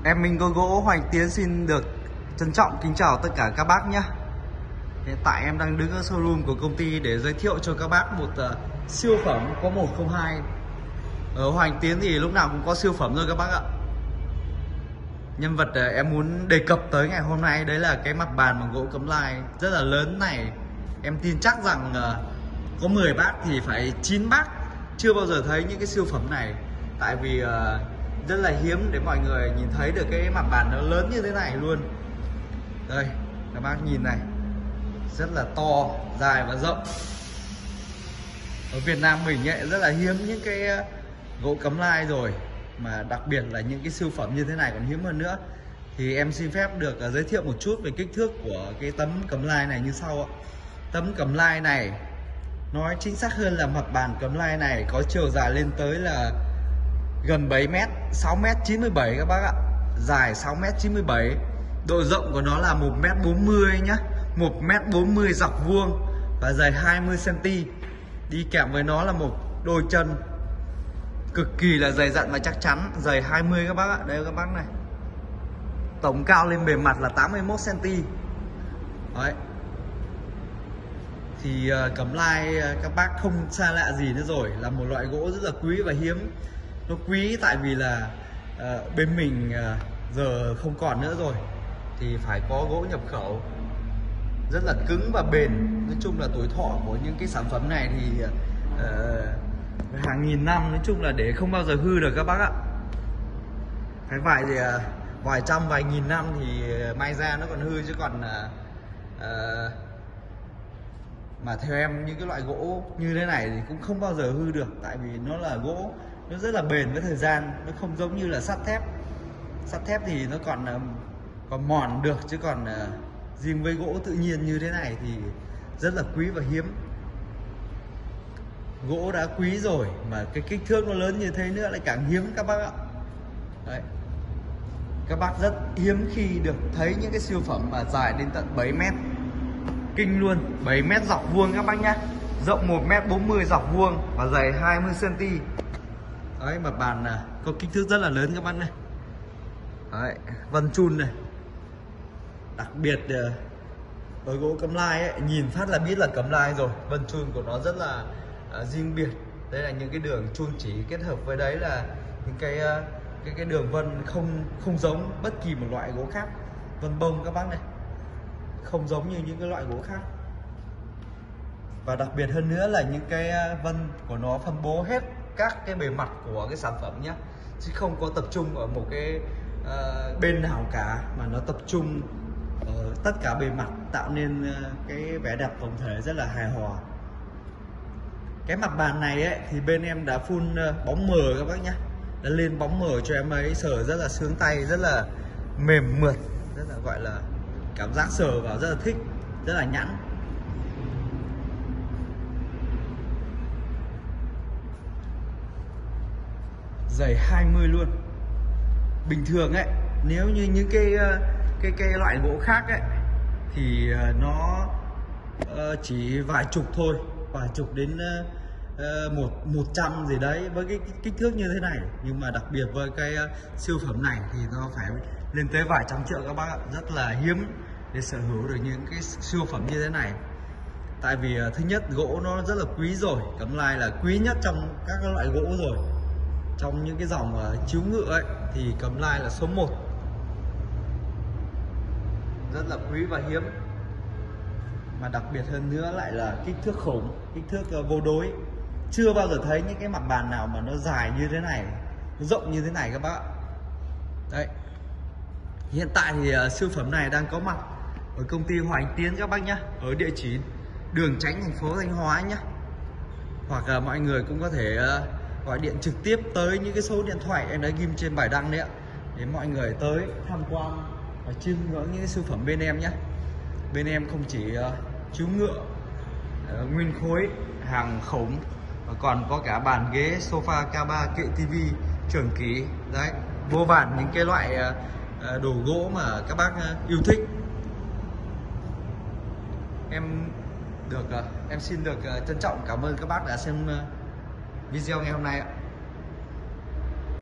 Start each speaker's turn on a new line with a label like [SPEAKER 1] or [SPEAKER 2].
[SPEAKER 1] Em Minh Có Gỗ Hoành Tiến xin được trân trọng kính chào tất cả các bác nhé. Hiện tại em đang đứng ở showroom của công ty để giới thiệu cho các bác một siêu phẩm có 102. Ở Hoành Tiến thì lúc nào cũng có siêu phẩm rồi các bác ạ. Nhân vật em muốn đề cập tới ngày hôm nay đấy là cái mặt bàn bằng gỗ cấm lai rất là lớn này. Em tin chắc rằng có 10 bác thì phải 9 bác chưa bao giờ thấy những cái siêu phẩm này. Tại vì rất là hiếm để mọi người nhìn thấy được cái mặt bàn nó lớn như thế này luôn. Đây các bác nhìn này, rất là to, dài và rộng. Ở Việt Nam mình ấy, rất là hiếm những cái gỗ cấm lai rồi, mà đặc biệt là những cái siêu phẩm như thế này còn hiếm hơn nữa. Thì em xin phép được giới thiệu một chút về kích thước của cái tấm cấm lai này như sau ạ. Tấm cấm lai này, nói chính xác hơn là mặt bàn cấm lai này có chiều dài lên tới là gần 7 m, 6m97 các bác ạ. Dài 6m97. Độ rộng của nó là 1m40 nhá, 1m40 dọc vuông và dày 20 cm. Đi kèm với nó là một đôi chân cực kỳ là dày dặn và chắc chắn, dày 20 các bác ạ. Đây các bác này. Tổng cao lên bề mặt là 81 cm. Đấy. Thì cấm lai các bác không xa lạ gì nữa rồi, là một loại gỗ rất là quý và hiếm. Nó quý tại vì là bên mình giờ không còn nữa rồi, thì phải có gỗ nhập khẩu rất là cứng và bền. Nói chung là tuổi thọ của những cái sản phẩm này thì hàng nghìn năm, nói chung là để không bao giờ hư được các bác ạ. Cái vài thì vài trăm vài nghìn năm thì may ra nó còn hư, chứ còn mà theo em những cái loại gỗ như thế này thì cũng không bao giờ hư được, tại vì nó là gỗ, nó rất là bền với thời gian. Nó không giống như là sắt thép. Sắt thép thì nó còn mòn được, chứ còn riêng với gỗ tự nhiên như thế này thì rất là quý và hiếm. Gỗ đã quý rồi mà cái kích thước nó lớn như thế nữa lại càng hiếm các bác ạ. Đấy. Các bác rất hiếm khi được thấy những cái siêu phẩm mà dài đến tận 7 m. Kinh luôn, 7 m dọc vuông các bác nhá. Rộng 1m40 dọc vuông và dày 20 cm. Đấy, mặt bàn có kích thước rất là lớn các bác này. Đấy, vân chun này. Đặc biệt với gỗ cấm lai ấy, nhìn phát là biết là cấm lai rồi. Vân chun của nó rất là riêng biệt. Đây là những cái đường chun chỉ kết hợp với đấy là những cái đường vân không giống bất kỳ một loại gỗ khác. Vân bông các bác này, không giống như những cái loại gỗ khác. Và đặc biệt hơn nữa là những cái vân của nó phân bố hết các cái bề mặt của cái sản phẩm nhé, chứ không có tập trung ở một cái bên nào cả, mà nó tập trung ở tất cả bề mặt, tạo nên cái vẻ đẹp tổng thể rất là hài hòa. Cái mặt bàn này ấy, thì bên em đã phun bóng mờ các bác nhé, đã lên bóng mờ cho em ấy, sờ rất là sướng tay, rất là mềm mượt, rất là gọi là cảm giác sờ vào rất là thích, rất là nhẵn. Dày 20 luôn. Bình thường ấy, nếu như những cái loại gỗ khác ấy thì nó chỉ vài chục thôi, vài chục đến 100 gì đấy với cái kích thước như thế này. Nhưng mà đặc biệt với cái siêu phẩm này thì nó phải lên tới vài trăm triệu các bác ạ. Rất là hiếm để sở hữu được những cái siêu phẩm như thế này. Tại vì thứ nhất, gỗ nó rất là quý rồi. Cấm lai là quý nhất trong các loại gỗ rồi. Trong những cái dòng chiếu ngựa ấy thì cấm lai là số 1. Rất là quý và hiếm. Mà đặc biệt hơn nữa lại là kích thước khủng, kích thước vô đối. Chưa bao giờ thấy những cái mặt bàn nào mà nó dài như thế này, nó rộng như thế này các bác. Đấy. Hiện tại thì siêu phẩm này đang có mặt ở công ty Hoành Tiến các bác nhé, ở địa chỉ đường Chánh, thành phố Thanh Hóa nhé. Hoặc mọi người cũng có thể gọi điện trực tiếp tới những cái số điện thoại em đã ghim trên bài đăng đấy ạ, để mọi người tới tham quan và chiêm ngưỡng những cái siêu phẩm bên em nhé. Bên em không chỉ chiếu ngựa nguyên khối, hàng khủng, mà còn có cả bàn ghế sofa, K3, kệ tivi, trường kỷ. Đấy, vô vàn những cái loại đồ gỗ mà các bác yêu thích. Em xin được trân trọng cảm ơn các bác đã xem video ngày hôm nay ạ.